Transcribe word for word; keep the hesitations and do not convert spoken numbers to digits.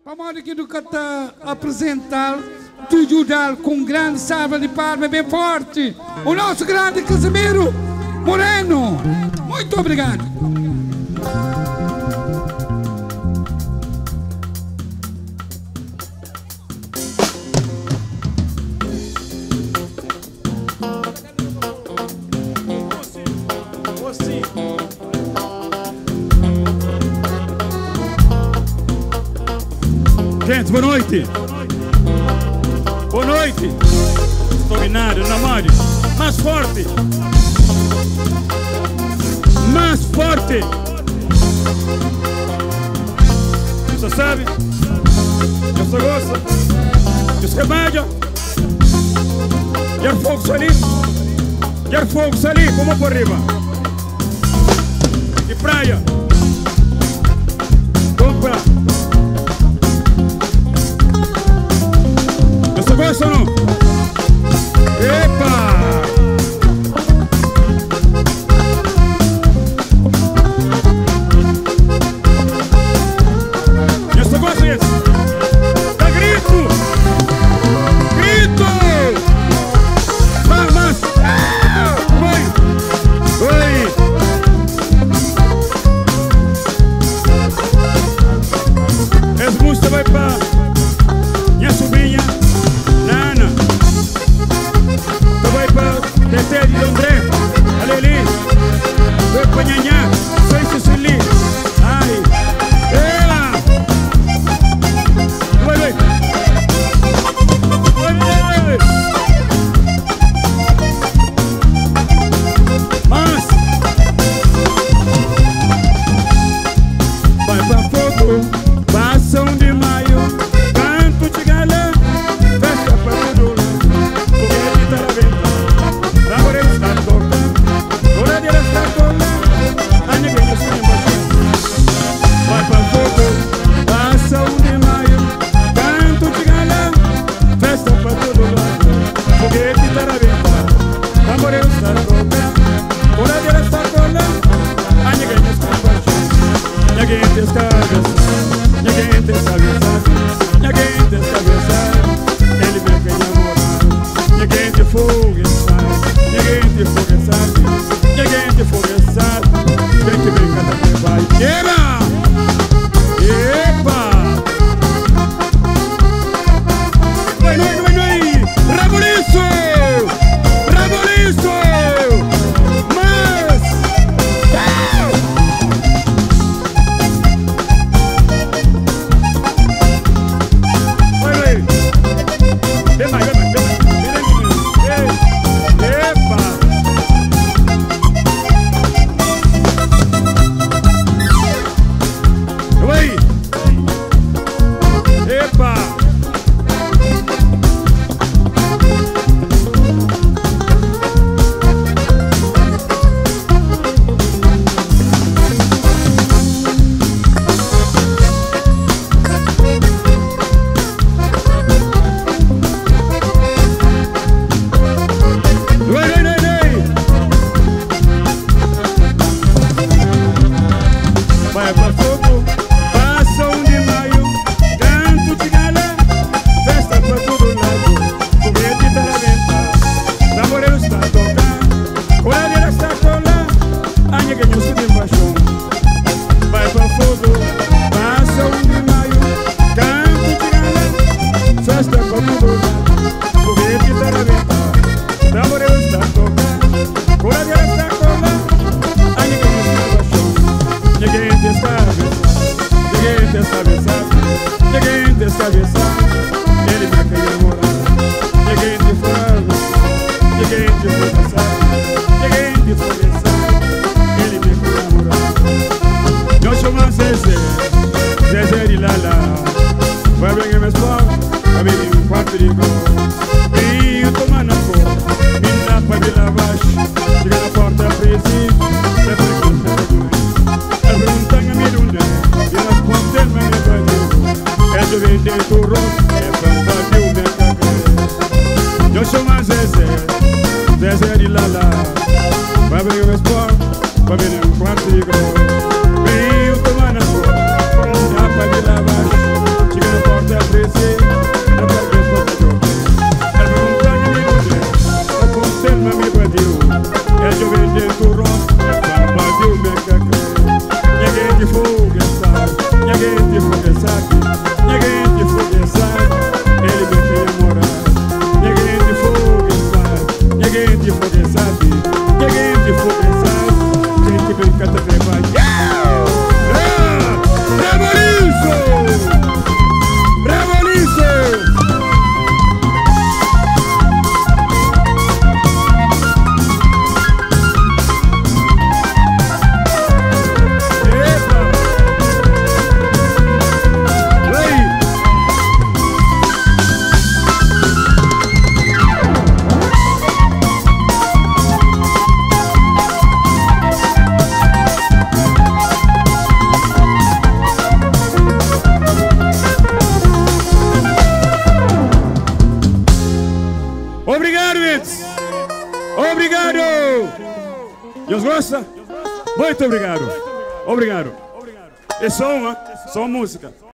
Vamos aqui do Cata apresentar do Judal com grande salva de palmas bem forte. O nosso grande Casimiro Moreno. Muito obrigado. Gente, boa noite. Boa noite. Dominado, namore. Mais forte. Mais forte. Você sabe? Eu sou gosto. Eu sou remédio. Quer fogo salir? Quer fogo salir? Vamos por riba. E praia. Compra. Gosta ou não? Epa! Eu só gosto disso. Dá grito! Grito! Vai, mas! Oi! Oi! Essa música vai pra minha sobrinha Tete de André, Aleli, Doi Panhanhá, Sei Cecily, ai, ela, vai, vai, vai, mas, vai pra fogo, passam de maio, canto de galã, festa pra todo lado, foguete tá na venda. Vai pra fogo, passa um de maio, canto de galã, festa pra todo lado, foguete tá na venda, namoreu está tocando, coradeira está colando, a ninguém está baixando, ninguém está cabeçando, ninguém está cabeçando, ninguém está cabeçando, ele vem que namorar, ninguém te fogo sai, ninguém te fogo sai. Ninguém te forçar, vem que vem cada vez vai. Epa! Epa! Vai, vai, vai, vai! Raboliço! Raboliço! Mas! Vai, vai! Vem mais, vem mais, vem mais! Epa! Epa! Vai pra fogo, passa um de maio, canto de galã, festa pra todo lado, foguete tá na venta, namoreu está tocando, coradeira está colando, a ninguém se de paixão. Vai pra fogo, passa um de maio, canto de galã, festa pra todo lado, foguete tá na venta, namoreu está tocando, coradeira está colando, a ninguém se de paixão. Ninguém te sabe, ninguém te sabe, sabe, ninguém te sabe, sabe, ele vai querer morar. Ninguém te sabe, ninguém te sabe, sabe, ninguém te sabe, sabe, ele vai querer morar. Eu chamo Zezé, Zezé de Lala, vai bem meus pais, vai bem um quarto de gol. Vinho tomando cor, mina pra me lavar, chega na porta presídio, é por que eu vender turro, é planta de um mercado. Eu chamo Zezé, Zezé de Lala, vai abrir o esporte, vai vir um quarto de gol. Venho tomar na rua, já pra me lavar, chega na Obrigados! Obrigado! Deus gosta? Muito obrigado! Obrigado! É só uma, só música.